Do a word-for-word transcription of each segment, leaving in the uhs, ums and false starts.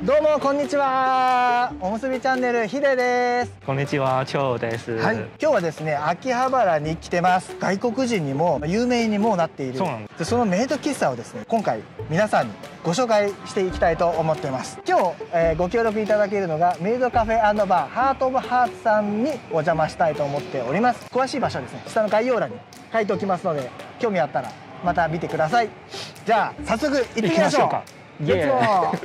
どうもこんにちは。おむすびチャンネルヒデです。 こんにちは、チョウです。 はい、今日はですね、秋葉原に来てます。外国人にも有名にもなっている。 そうなんでで、そのメイド喫茶をですね、今回皆さんにご紹介していきたいと思っています。今日、えー、ご協力いただけるのがメイドカフェ&バーハートオブハーツさんにお邪魔したいと思っております。詳しい場所はですね、下の概要欄に書いておきますので、興味あったらまた見てください。じゃあ早速行ってみましょう。 か。 レッツゴー。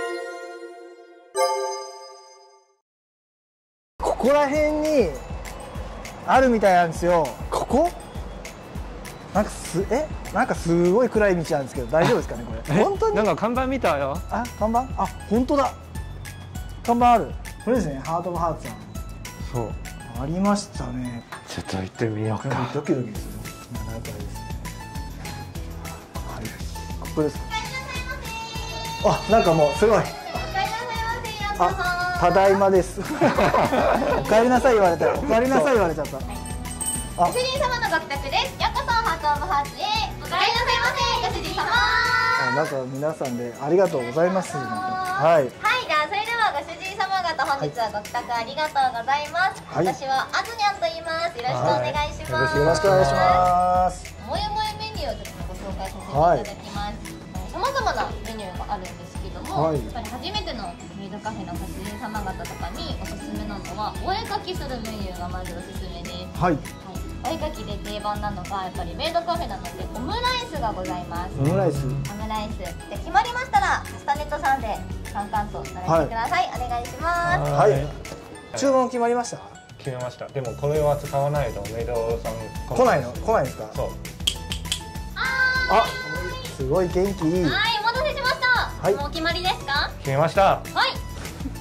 ここら辺にあるみたいなんですよ。ここなんかすえなんかすごい暗い道なんですけど大丈夫ですかねこれ。本当になんか看板見たよ。 あ、看板、あ、本当だ、看板ある。これですね、ハートオブハーツさん。 そうありましたね。 ちょっと行ってみようか。 ドキドキする中ですね。はい、ここですか。あ、なんかもうすごい。あ、ただいまです。お帰りなさい言われた。お帰りなさい言われちゃった。 ご主人様のご帰宅です。ようこそハートオブハーツへ。お帰りなさいませ、ご主人様。 あ、なんか皆さんでありがとうございます。はい。 はい、じゃあそれではご主人様方本日はご帰宅ありがとうございます。 はい、 私はあずにゃんと言います。よろしくお願いします。 よろしくお願いします。 もえもえメニューをちょっとご紹介させていただきます。さまざまなメニューがあるんですけども、はい、やっぱり初めてのメイドカフェのご主人様方とかにおすすめなのはお絵かきするメニューがまずおすすめです。はい、はい、お絵かきで定番なのがやっぱりメイドカフェなのでオムライスがございます。 オムライス、オムライスで決まりましたらカスタネットさんでカンカンと並べてください、はい、お願いします。 はい、はい、注文決まりました。 決めました。でもこれは使わないとメイドさん来ないの来ないですか。そう、あ、すごい元気いい。 はい、お待たせしました。はい、もう決まりですか。 決めました。 はい、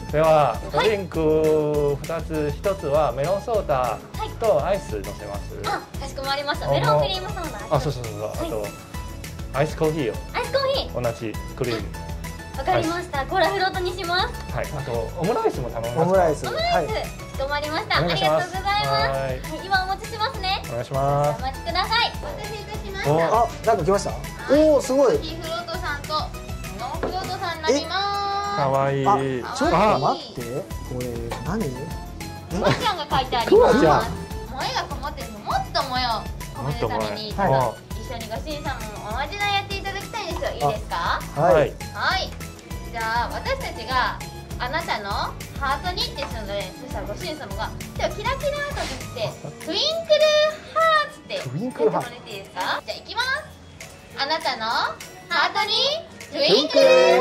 ではドリンクふたつ、ひとつはメロンソーダとアイス乗せます。 あ、かしこまりました。メロンクリームソーダ。 あ、そうそうそう。あとアイスコーヒーを。 アイスコーヒー同じクリーム。 わかりました。コーラフロートにします。 はい、あとオムライスも頼みます。 オムライス、 オムライス、かしこまりました。ありがとうございます。はい、今お持ちしますね。 お願いします。 お待ちください。お待たせいたしました。 あ、なんか来ました。おお、すごい。 コーヒーフロートさんとメロンフロートさんになります。 かわいい。 ちょっと待って、これ何？ クマちゃんが書いてあります。萌えがこもってるの、もっと萌えを込めるために、一緒にご主人様もおまじないやっていただきたいんですよ。いいですか？ はい。 はい。じゃあ私たちがあなたのハートにってするので、そしたらご主人様が手をキラキラと振ってトゥインクルハーツってやってもらっていいですか？じゃあいきます。あなたのハートにトゥインクル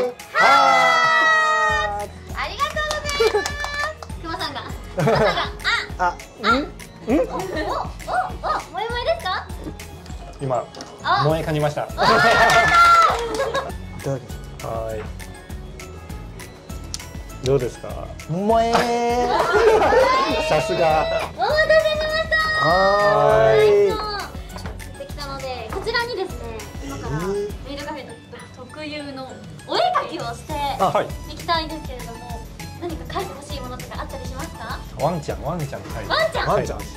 ハーツ。ありがとうございます。くまさんがくまさんがあああんんおおおお萌え萌えですか？ 今萌え感じました。 いただきます。 はい。どうですか？ 萌え。 さすが。 お待たせしました。 はーい。 できたのでこちらにですね、今からメイドカフェ特有のお絵かきをしていきたいんですけれども、何か描いてほしいものとかあったりしますか？ ワンちゃん、ワンちゃん描いて。 ワンちゃん。 ワンちゃん。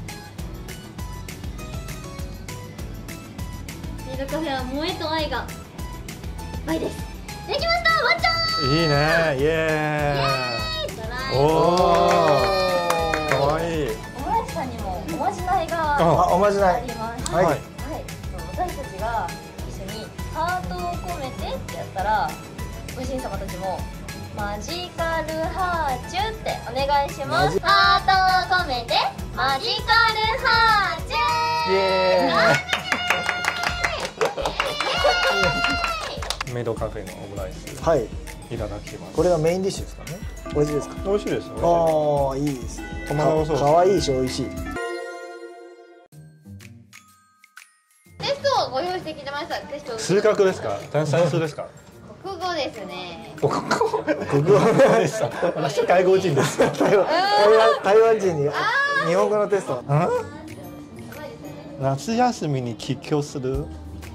メイドカフェは萌えと愛がいっぱいです。できました、ワンちゃん。 いいね、イエーイ。おお、かわいい。 オムライスさんにもおまじないがあ、おまじない。 あります。 はい。 はい。私たちが一緒にハートを込めてってやったら、ご主人様たちもマジカルハーチュってお願いします。ハートを込めてマジカルハーチュ。 イエーイ。メイドカフェのオムライス。はい。いただきます。 これがメインディッシュですかね。美味しいですか？ 美味しいです。 ああ、いいですね。 トマトソース。 可愛いし美味しい。 テストをご用意してきてました。テスト。 数学ですか？算数ですか？ 国語ですね。 国語。国語です。私外国人です。 台湾台湾人に日本語のテスト。 夏休みに帰郷する。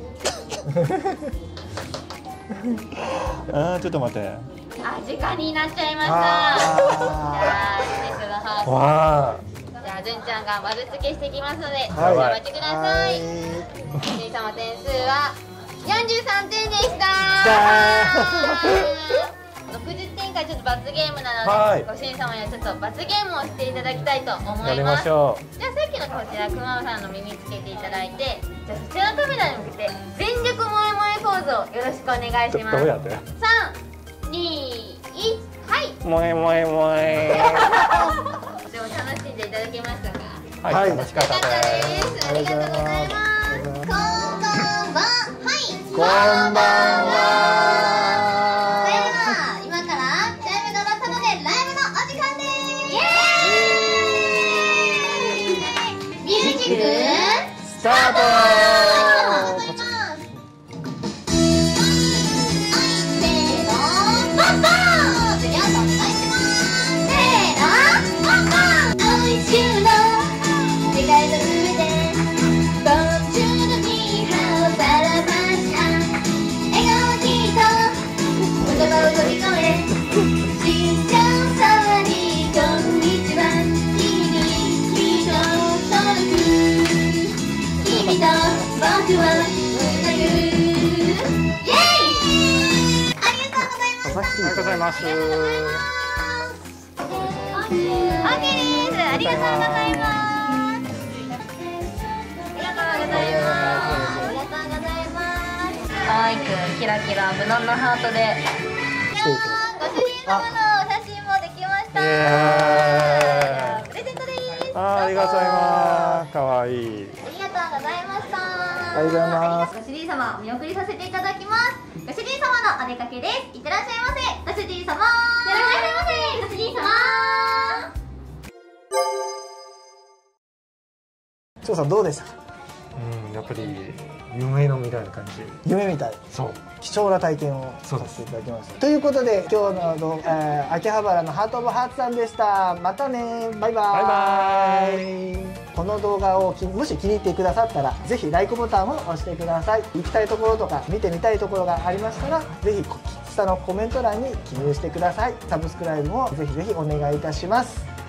あー、ちょっと待って。 あ、時間になっちゃいました。じゃあ、テストの方。わあ。じゃあ、ずんちゃんが丸付けしていきますので、お待ちください。ご主人様点数はよんじゅうさんてんでした。ろくくじゅってんかいちょっと罰ゲームなはい、 ので、ご主人様にはちょっと罰ゲームをしていただきたいと思います。 やりましょう。 じゃあさっきのこちらくままさんの耳つけていただいて、じゃあそちらのカメラに向けて全力萌え萌えポーズをよろしくお願いします。 どうやって？ さん、に、いち、はい。 萌え萌え萌え。 でも楽しんでいただけましたか？ はい、楽しかったよかったでです。ありがとうございます。こんばんは。はい。 こんばんは。 それでは今からチャイムが鳴ったのでライブのお時間です。イエーイ。ミュージックスタート。 ありがとうございます。 オッケーです。ありがとうございます。ありがとうございます。ありがとうございます。可愛くキラキラ無難なハートで。いやー、ご主人様のお写真もできました。プレゼントです。 あ、ありがとうございます。可愛い。 ありがとうございました。 ありがとうございます。 ご主人様お見送りさせていただきます。ご主人様のお出かけです。いってらっしゃいませ。ご主人様。いってらっしゃいませ。ご主人様。 翔さんどうでしたか？ うん、やっぱり夢のみたいな感じ。 夢みたい。 そう。 貴重な体験をさせていただきました。ということで今日の動画、えー、秋葉原のハートオブハーツさんでした。またね。バイバイ。 バイバイ。 この動画をもし気に入ってくださったらぜひ ライク ボタンを押してください。行きたいところとか見てみたいところがありましたらぜひ下のコメント欄に記入してください。サブスクライブもぜひぜひお願いいたします。